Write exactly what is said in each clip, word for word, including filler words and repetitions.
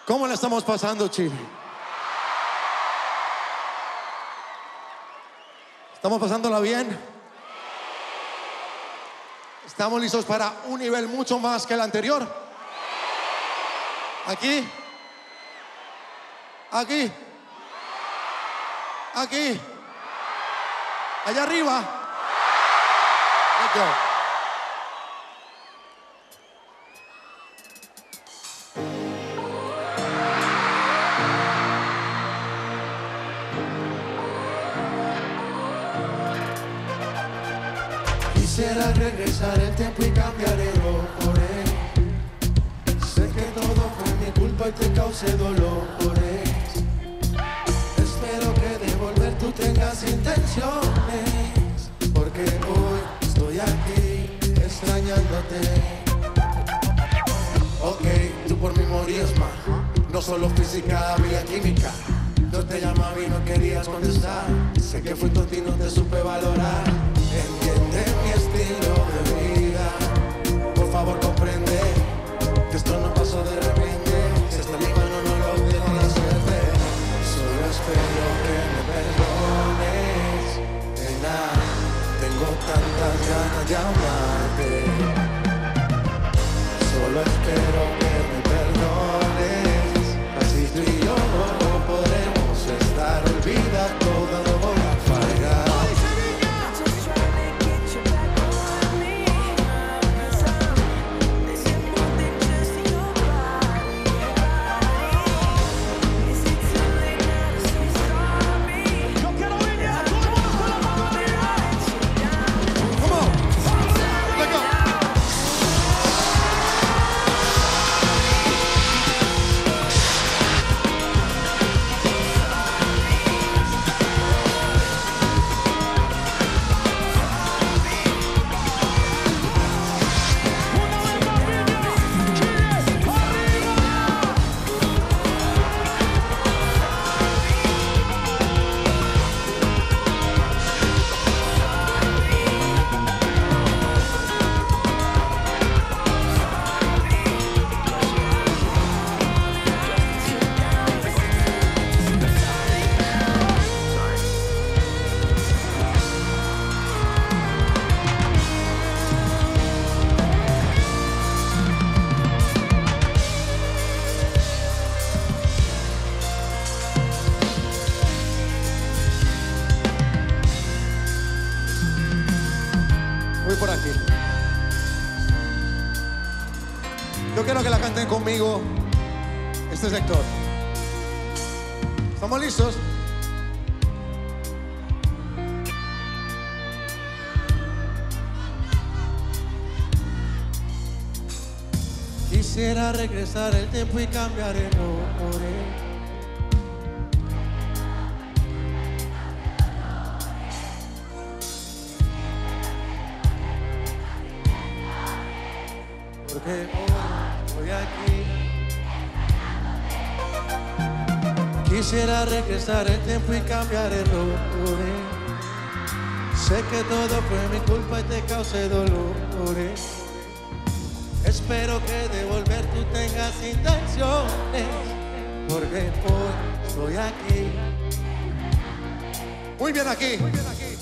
¿Cómo la estamos pasando, Chile? ¿Estamos pasándola bien? ¿Estamos listos para un nivel mucho más que el anterior? Aquí. Aquí. Aquí. Allá arriba. Let's go. Quisiera regresar el tiempo y cambiar el dolores. Sé que todo fue mi culpa y te causé dolores. Espero que de volver tú tengas intenciones, porque hoy estoy aquí extrañándote. Ok, tú por mí morías más. No solo física, había química. Yo te llamaba y no querías contestar. Sé que fui tonto y no te supe valorar. Entiende mi estilo de vida. Por favor comprende que esto no pasó de repente. Si está en mi mano no lo dejo de hacerte. Solo espero que me perdones. Nena, tengo tantas ganas de amarte. Solo espero que me perdones. Así tú y yo podremos estar. Olvida todo, no voy a fallar. Voy por aquí. Yo quiero que la canten conmigo este sector. ¿Estamos listos? Quisiera regresar el tiempo y cambiar el nombre. Porque hoy estoy aquí. Quisiera regresar el tiempo y cambiar errores. Sé que todo fue mi culpa y te causé dolores. Espero que de volver tú tengas intenciones, porque hoy estoy aquí. Muy bien aquí. Muy bien aquí.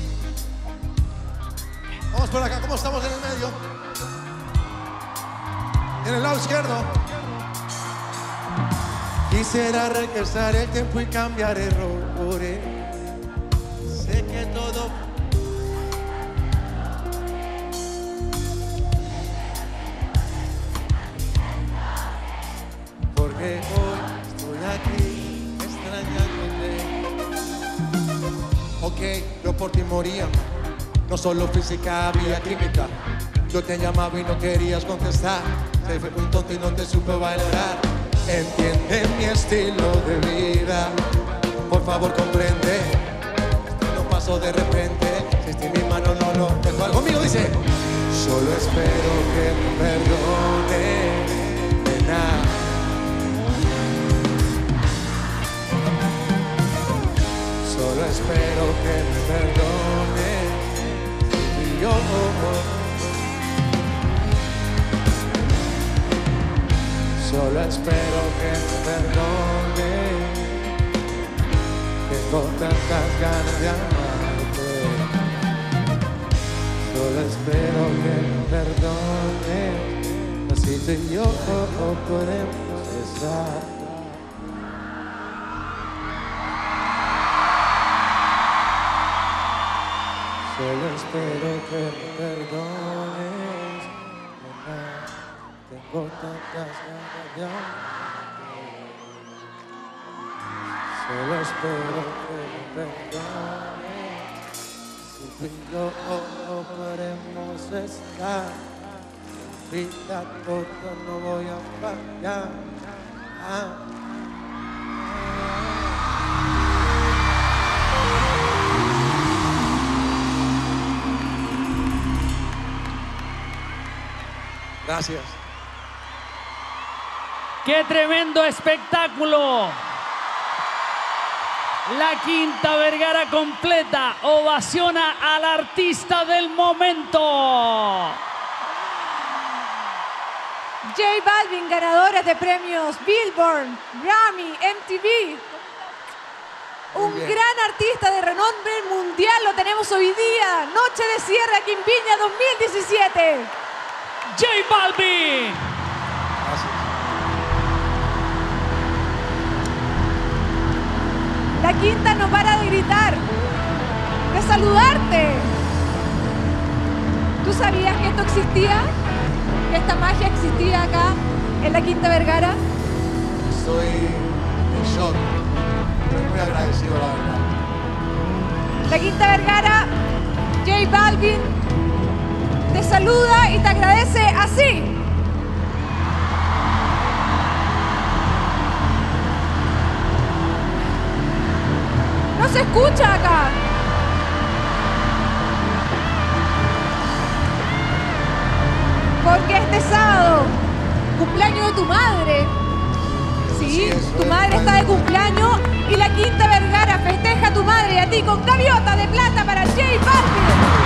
Vamos por acá. ¿Cómo estamos en el medio? En el lado izquierdo. Quisiera regresar el tiempo y cambiar errores. Sé que todo porque hoy estoy aquí extrañándote. Ok, yo por ti moría. No solo física, había química. Yo te llamaba y no querías contestar. Se fue un tonto y no te supe valorar. Entiende mi estilo de vida. Por favor comprende. Esto no pasó de repente. Si está en mi mano no lo dejo. Algo mío dice. Solo espero que me perdones, nena. Solo espero que me perdones. Y yo solo espero que me perdone. Tengo tantas ganas de amarte. Solo espero que me perdone. Así tú y yo podemos estar. Solo espero que me perdones. Nena, tengo tantas ganas de amarte. Solo espero que me perdones. Si tú y yo podemos estar. Vida todo no voy a fallar. Ah. Gracias. ¡Qué tremendo espectáculo! La Quinta Vergara completa ovaciona al artista del momento. J Balvin, ganadores de premios Billboard, Grammy, M T V. Un gran artista de renombre mundial lo tenemos hoy día. Noche de cierre aquí en Viña dos mil diecisiete. J Balvin. Gracias. La Quinta no para de gritar, de saludarte. ¿Tú sabías que esto existía? ¿Que esta magia existía acá en la Quinta Vergara? Estoy en shock. Estoy muy agradecido, la verdad. La Quinta Vergara, J Balvin, te saluda y te agradece así. No se escucha acá. Porque este sábado, cumpleaños de tu madre. Sí, tu madre está de cumpleaños y la Quinta Vergara festeja a tu madre y a ti con gaviota de plata para J Balvin.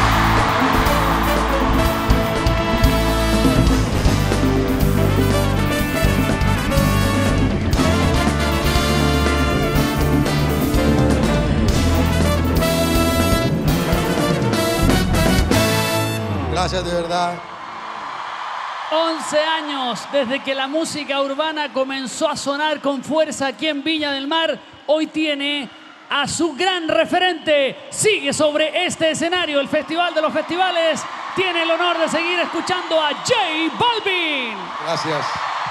Gracias de verdad. once años desde que la música urbana comenzó a sonar con fuerza aquí en Viña del Mar. Hoy tiene a su gran referente. Sigue sobre este escenario, el Festival de los Festivales. Tiene el honor de seguir escuchando a J Balvin. Gracias.